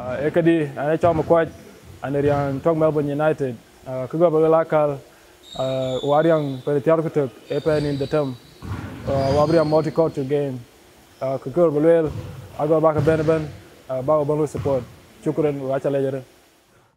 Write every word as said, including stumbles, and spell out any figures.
Ekadi ane chama kwaj ane riang tong Melbourne United kagwa balakal wariang pertiar kutuk epen in the term wabriang multicultural game kagwa balwel agwa baka benben bago bangu support. Syukuran wacha lejere.